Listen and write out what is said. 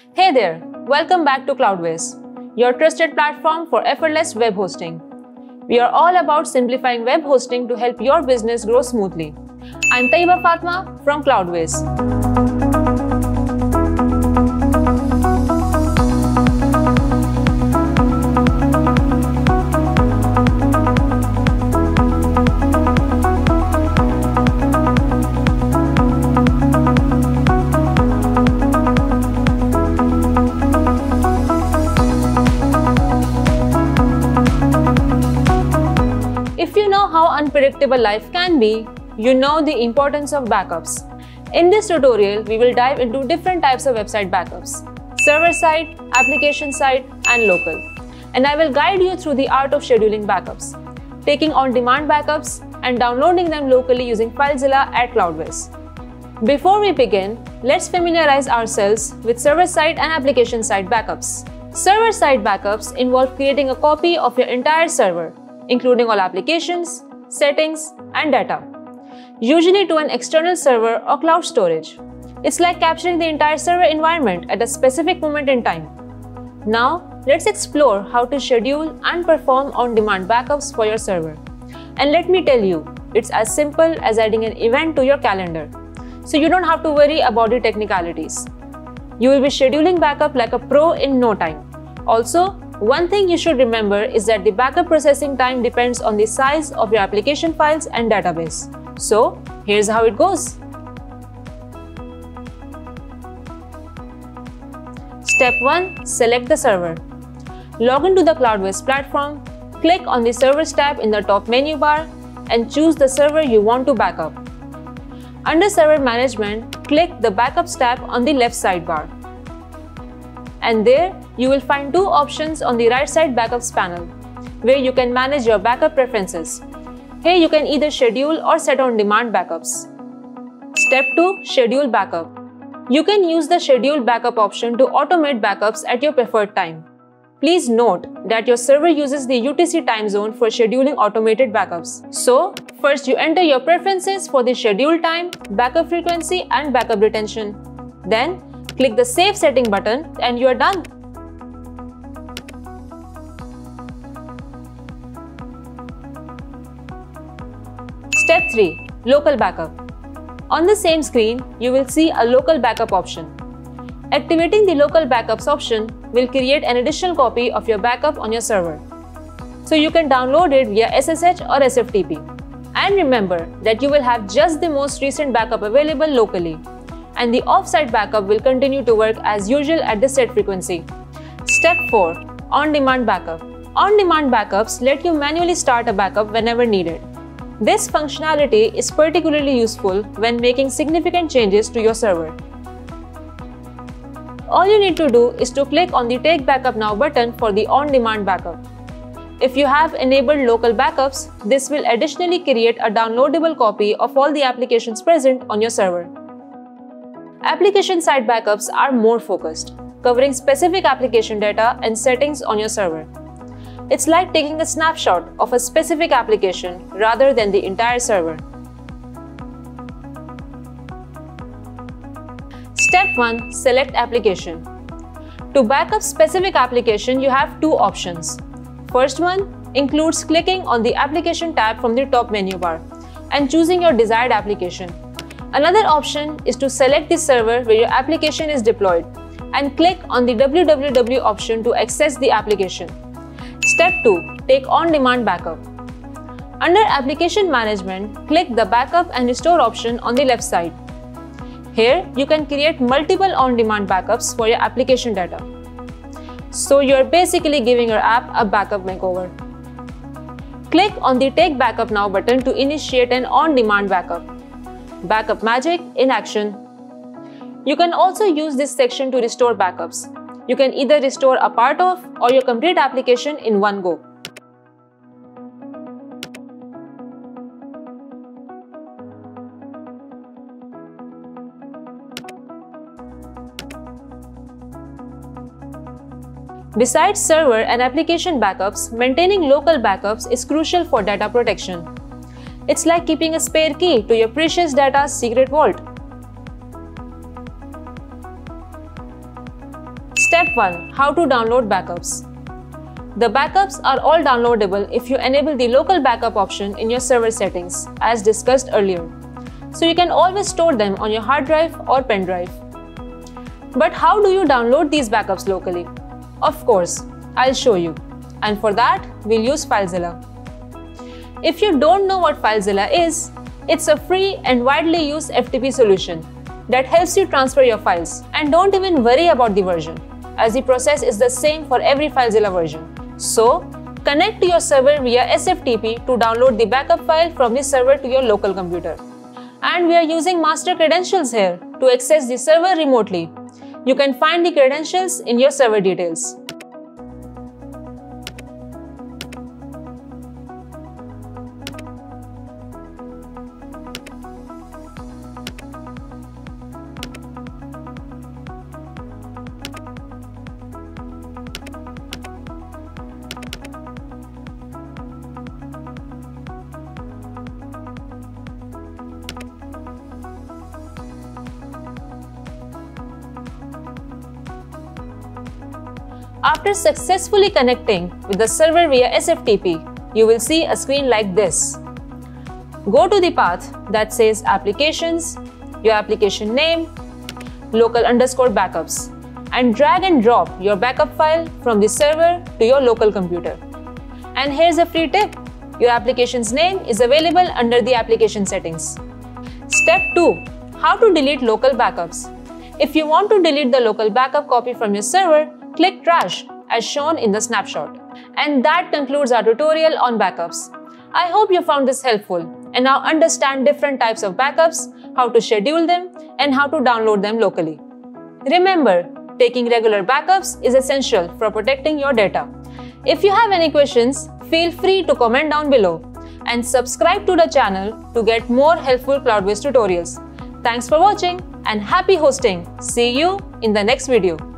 Hey there, welcome back to Cloudways, your trusted platform for effortless web hosting. We are all about simplifying web hosting to help your business grow smoothly. I'm Taiba Fatma from Cloudways. If you know how unpredictable life can be, you know the importance of backups. In this tutorial, we will dive into different types of website backups: server-side, application-side, and local. And I will guide you through the art of scheduling backups, taking on-demand backups, and downloading them locally using FileZilla at Cloudways. Before we begin, let's familiarize ourselves with server-side and application-side backups. Server-side backups involve creating a copy of your entire server, including all applications, settings, and data, usually to an external server or cloud storage. It's like capturing the entire server environment at a specific moment in time. Now, let's explore how to schedule and perform on-demand backups for your server. And let me tell you, it's as simple as adding an event to your calendar, so you don't have to worry about the technicalities. You will be scheduling backup like a pro in no time. Also, one thing you should remember is that the backup processing time depends on the size of your application files and database. So, here's how it goes. Step 1. Select the server. Log into the Cloudways platform, click on the Servers tab in the top menu bar, and choose the server you want to backup. Under Server Management, click the Backups tab on the left sidebar. And there, you will find two options on the right side Backups panel, where you can manage your backup preferences. Here you can either schedule or set on-demand backups. Step 2. Schedule backup. You can use the Schedule Backup option to automate backups at your preferred time. Please note that your server uses the UTC time zone for scheduling automated backups. So, first you enter your preferences for the schedule time, backup frequency, and backup retention. Then, click the Save Setting button and you are done. Step 3. Local backup. On the same screen, you will see a local backup option. Activating the local backups option will create an additional copy of your backup on your server, so you can download it via SSH or SFTP. And remember that you will have just the most recent backup available locally, and the offsite backup will continue to work as usual at the set frequency. Step 4. On-demand backup. On-demand backups let you manually start a backup whenever needed. This functionality is particularly useful when making significant changes to your server. All you need to do is to click on the Take Backup Now button for the on-demand backup. If you have enabled local backups, this will additionally create a downloadable copy of all the applications present on your server. Application-side backups are more focused, covering specific application data and settings on your server. It's like taking a snapshot of a specific application rather than the entire server. Step 1. Select application. To backup specific application, you have two options. First one includes clicking on the Application tab from the top menu bar and choosing your desired application. Another option is to select the server where your application is deployed and click on the www option to access the application. Step 2. Take on-demand backup. Under Application Management, click the Backup and Restore option on the left side. Here, you can create multiple on-demand backups for your application data. So you're basically giving your app a backup makeover. Click on the Take Backup Now button to initiate an on-demand backup. Backup magic in action. You can also use this section to restore backups. You can either restore a part of or your complete application in one go. Besides server and application backups, maintaining local backups is crucial for data protection. It's like keeping a spare key to your precious data's secret vault. Step 1. How to download backups. The backups are all downloadable if you enable the local backup option in your server settings, as discussed earlier. So you can always store them on your hard drive or pen drive. But how do you download these backups locally? Of course, I'll show you. And for that, we'll use FileZilla. If you don't know what FileZilla is, it's a free and widely used FTP solution that helps you transfer your files. And don't even worry about the version, as the process is the same for every FileZilla version. So, connect to your server via SFTP to download the backup file from the server to your local computer. And we are using master credentials here to access the server remotely. You can find the credentials in your server details. After successfully connecting with the server via SFTP, you will see a screen like this. Go to the path that says Applications, your application name, local_backups, and drag and drop your backup file from the server to your local computer. And here's a free tip. Your application's name is available under the application settings. Step 2. How to delete local backups. If you want to delete the local backup copy from your server, click Trash as shown in the snapshot. And that concludes our tutorial on backups. I hope you found this helpful and now understand different types of backups, how to schedule them, and how to download them locally. Remember, taking regular backups is essential for protecting your data. If you have any questions, feel free to comment down below and subscribe to the channel to get more helpful Cloudways tutorials. Thanks for watching and happy hosting. See you in the next video.